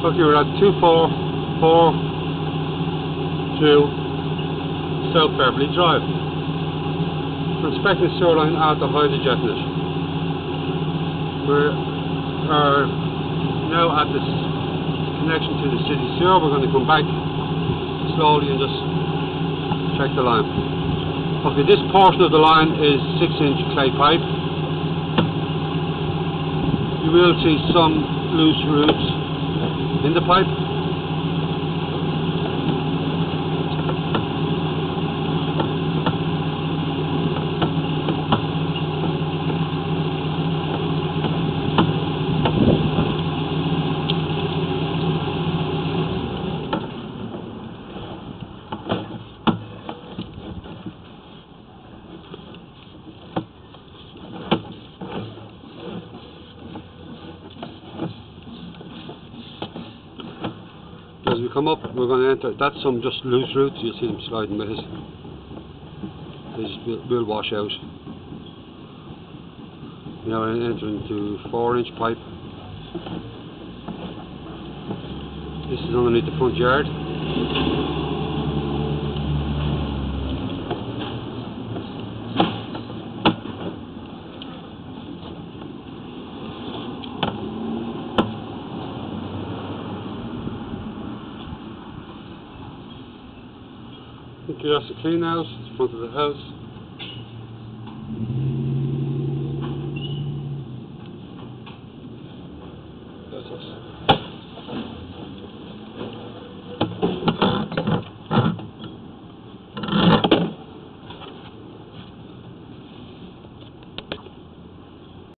Look, you're at 244 South Beverly Drive. We're inspecting the sewer line after hydrojetting it. We are now at this connection to the city sewer. We're going to come back slowly and just check the line. Okay, this portion of the line is 6-inch clay pipe. You will see some loose roots in the pipe. As we come up, we're going to enter. That's some just loose roots. You'll see them sliding with us. They just will wash out. Now we're entering into 4-inch pipe. This is underneath the front yard. That's the clean house, it's the front of the house.